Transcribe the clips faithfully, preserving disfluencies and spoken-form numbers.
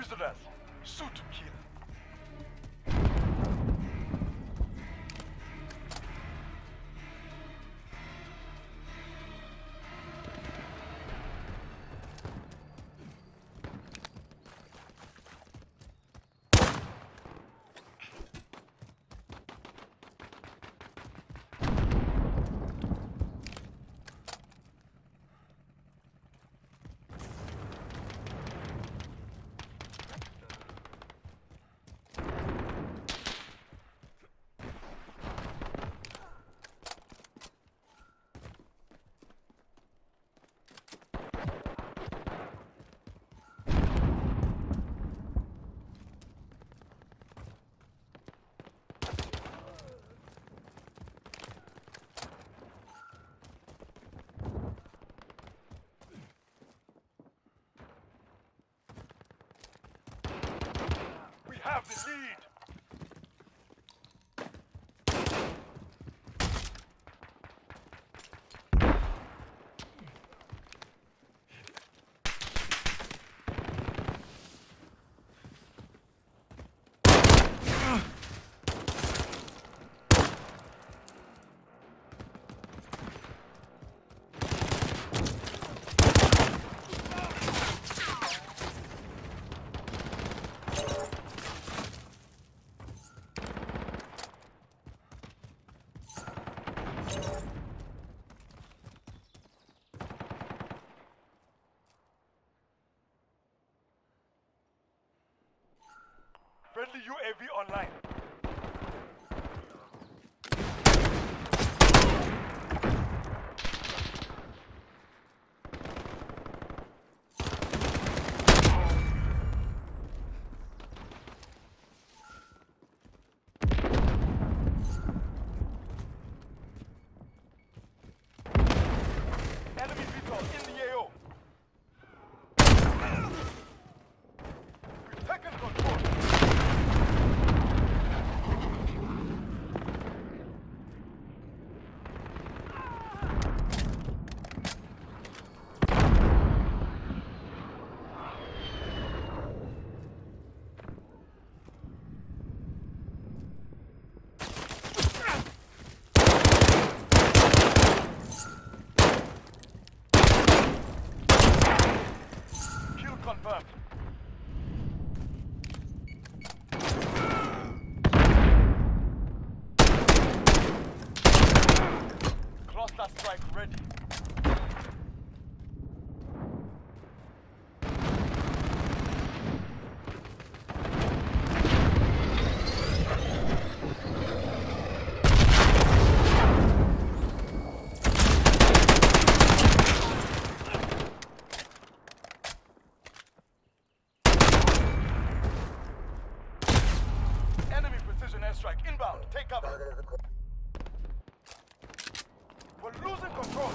prisoners. Shoot to kill. Have the lead. Friendly U A V online. Enemy vehicle in the A O. We've taken control. Confirmed. Cluster strike ready. Airstrike inbound. Take cover. We're losing control.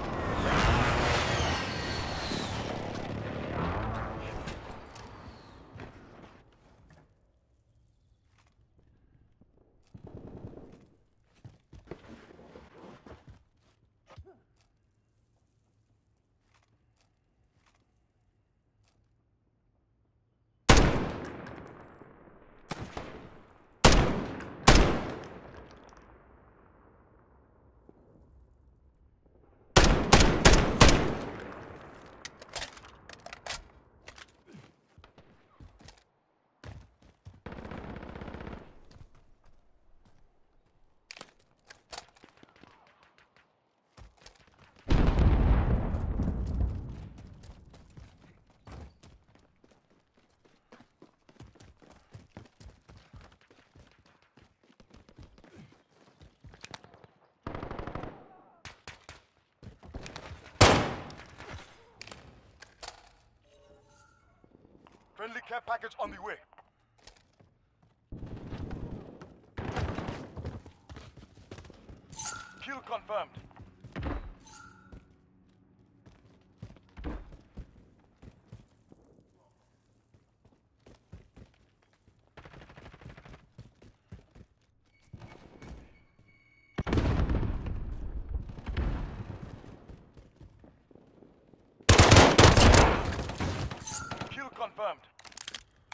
Friendly care package on the way. Kill confirmed. Kill confirmed.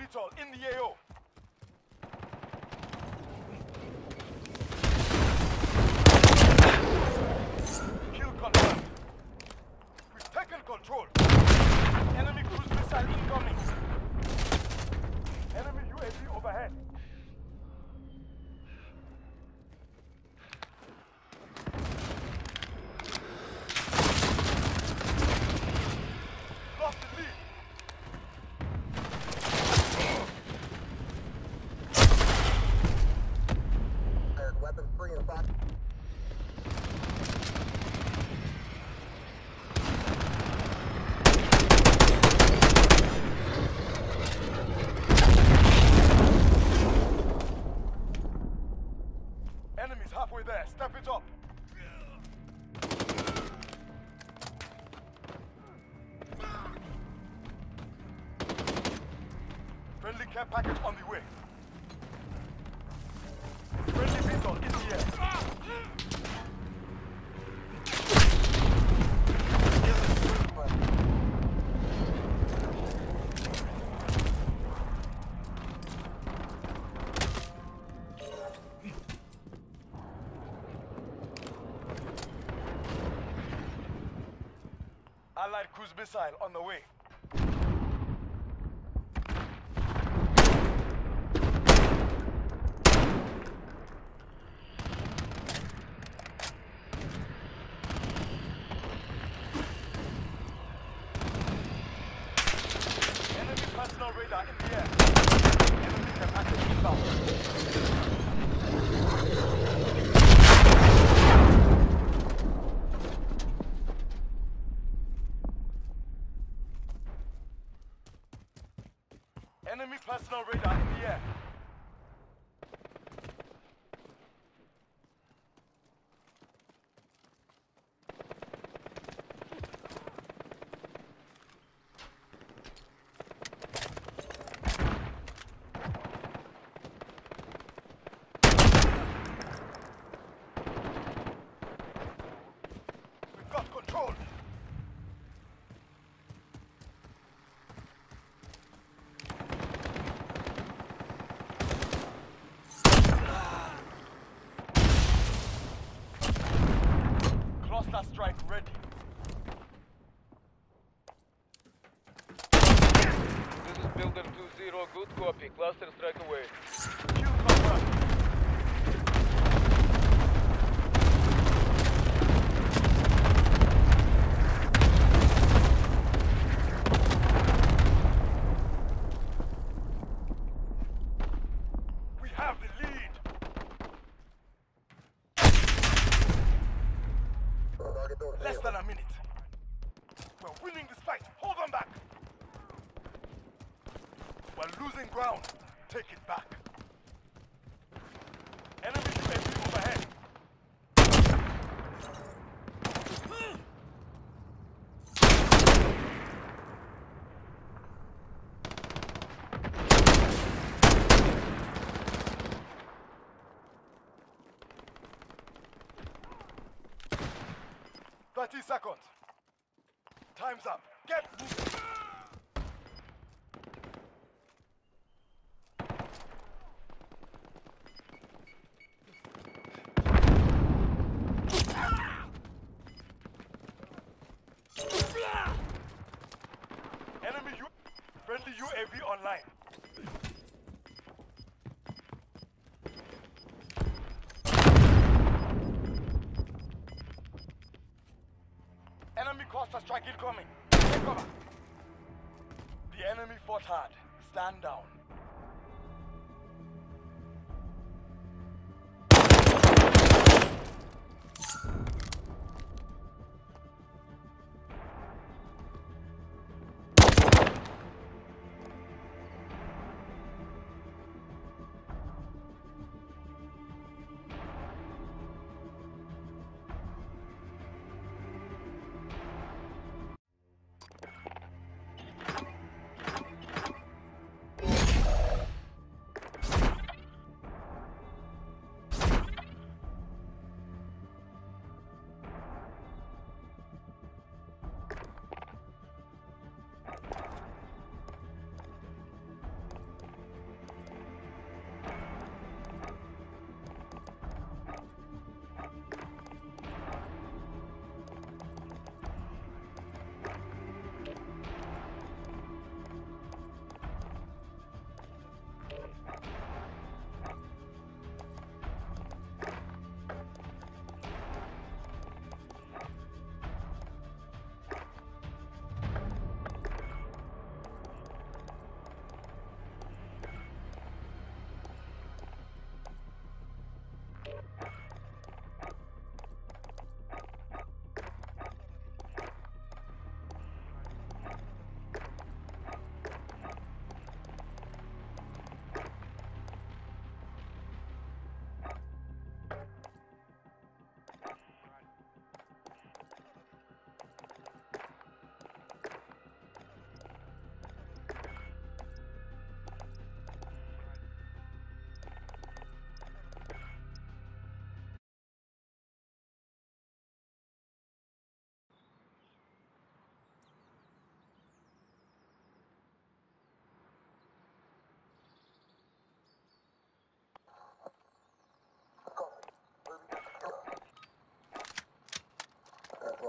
all in the A O. Kill confirmed. We've taken control. Enemy cruise missile incoming. Enemy U A V overhead. Lost the lead. Weapons free in five. Enemies halfway there. Step it up. Friendly care package on the way. Friendly missile in the air. Allied cruise missile on the way. Enemy personal radar in the air. Enemy care package inbound. Enemy personal radar in the air. We've got control. Cluster strike ready. This is Builder two zero, good copy. Cluster strike away. Kill confirmed. We have the lead. Less than a minute. We're winning this fight. Hold on back. We're losing ground. Take it back. Enemy U A V overhead. Thirty seconds. Time's up. Get moving. Enemy U friendly U A V online. Enemy cluster strike incoming. Take cover. The enemy fought hard. Stand down.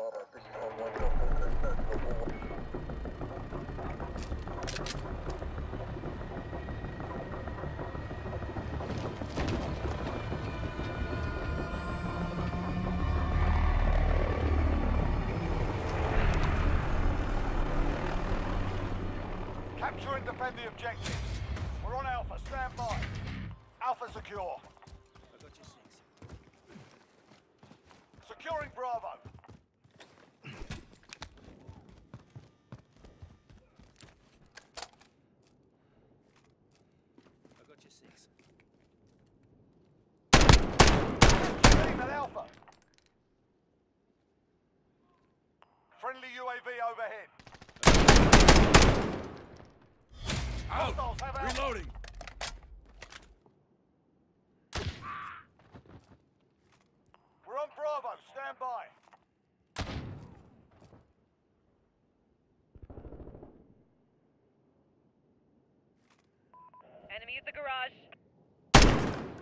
Capture and defend the objectives. We're on Alpha. Stand by. Alpha secure. I got you six. Securing Bravo. I got you six. Team at Alpha. Friendly U A V overhead. Out! Hostiles have Alpha. Reloading! We're on Bravo. Stand by. Enemy at the garage.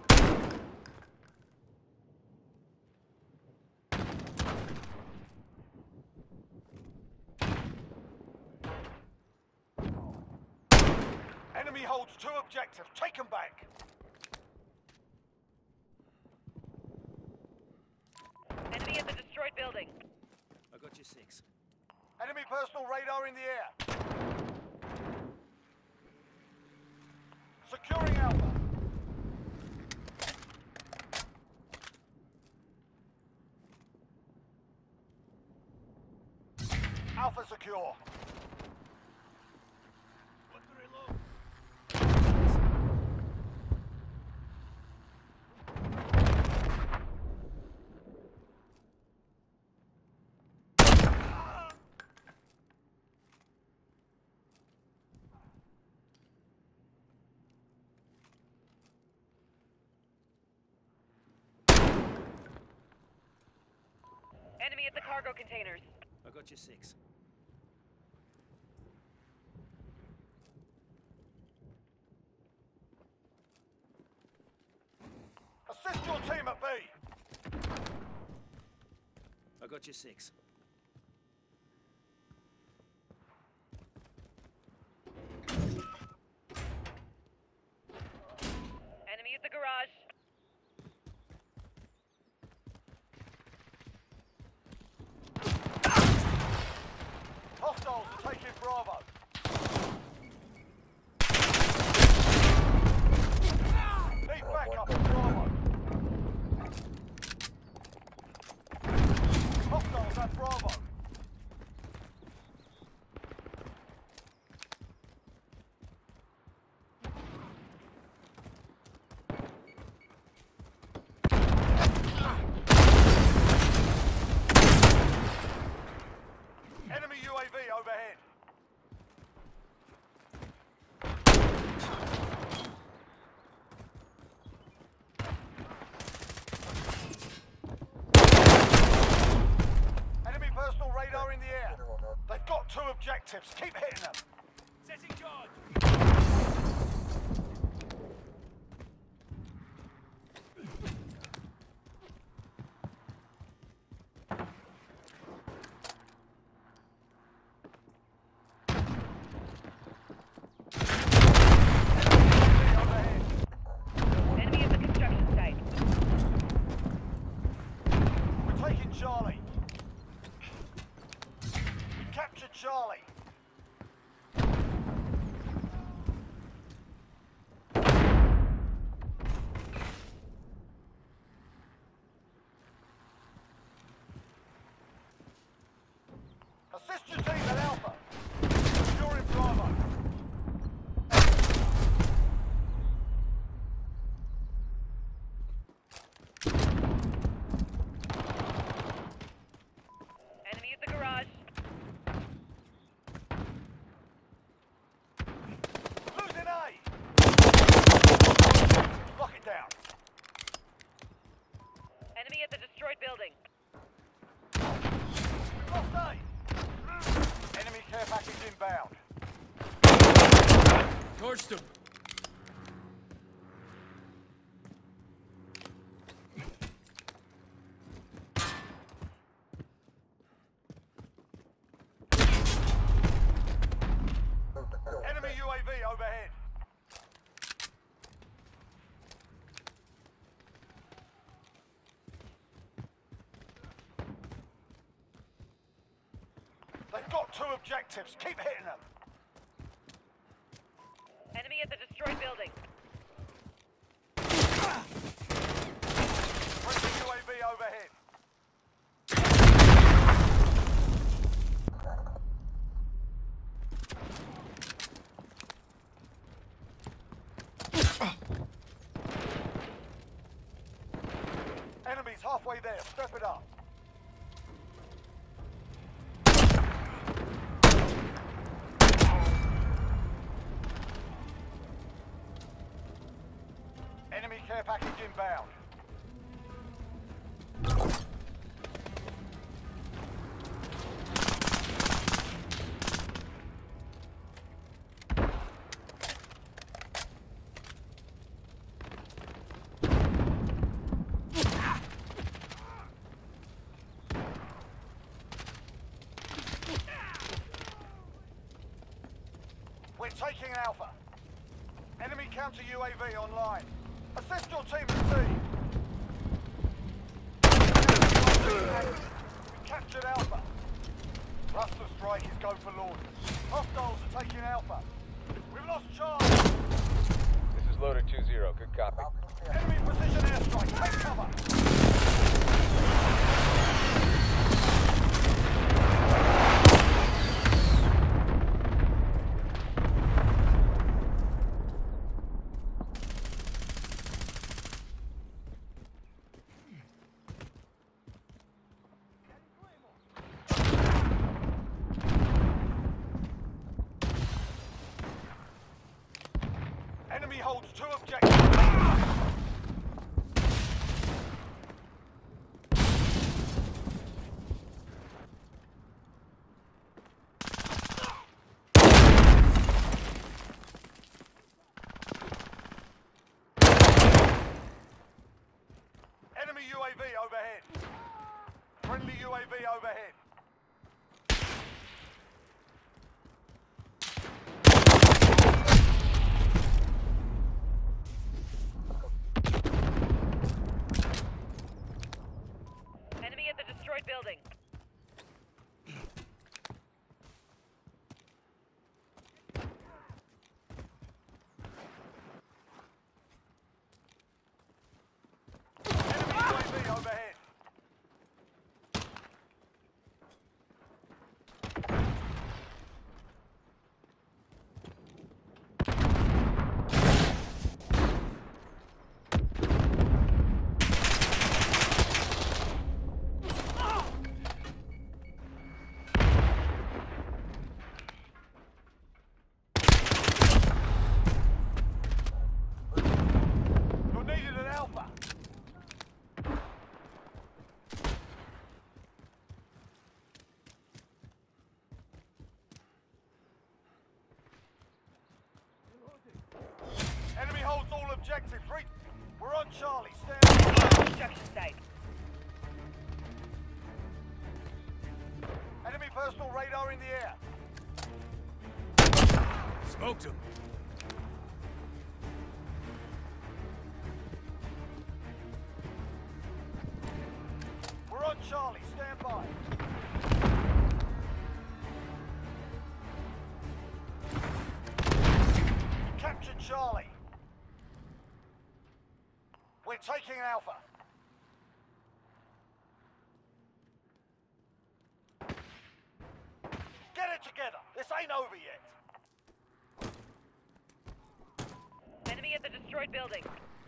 Enemy holds two objectives. Take them back. Enemy at the destroyed building. I got you six. Enemy personal radar in the air. Securing Alpha. Alpha secure. Enemy at the cargo containers. I got you six. Assist your team at B. I got you six. Enemy at the garage. Hostiles are taking Bravo. Need backup at Bravo. Hostiles at Bravo. Enemy U A V overhead. Enemy personal radar in the air. They've got two objectives. Keep hitting them. Setting charge! Enemy at the construction site. We're taking Charlie. We captured Charlie. Assist your team at Alpha. You're in Bravo. Enemy at the garage. Losing A. Lock it down. Enemy at the destroyed building. We've lost A. Enemy care package inbound. Torched him! overhead. They've got two objectives. Keep hitting them. Enemy at the destroyed building. Friendly U A V overhead. Enemies halfway there. Step it up. Enemy care package inbound. We're taking Alpha. Enemy counter U A V online. Assist your team at sea. We captured Alpha. Cluster strike is go for Lord. Hostiles are taking Alpha. We've lost Charlie. This is Loader two zero. Good copy. Enemy precision airstrike. Take cover. Enemy holds two objectives. Enemy U A V overhead. Friendly U A V overhead. Enemy at the destroyed building. Enemy U A V overhead. You're needed at Alpha. Enemy holds all objectives. Re We're on Charlie. Stand by. Construction site. Enemy personal radar in the air. Smoked him. We're on Charlie. Stand by. Captured Charlie. We're taking Alpha. Get it together. This ain't over yet. Enemy at the destroyed building.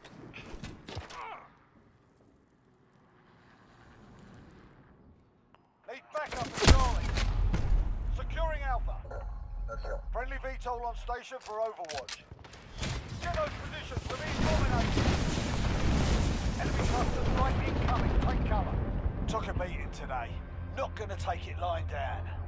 Need backup for Charlie. Securing Alpha. Friendly V TOL on station for Overwatch. Get those positions for these dominations. Enemy cluster strike incoming. Take cover. Took a beating today. Not gonna take it lying down.